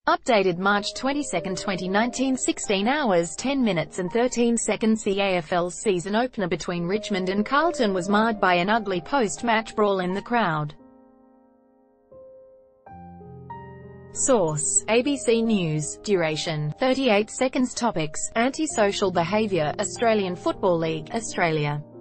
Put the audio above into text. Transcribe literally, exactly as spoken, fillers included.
Updated March twenty-second twenty nineteen, sixteen hours ten minutes and thirteen seconds. The A F L season opener between Richmond and Carlton was marred by an ugly post-match brawl in the crowd. Source: A B C News. Duration: thirty-eight seconds. Topics: Antisocial behaviour, Australian Football League, Australia.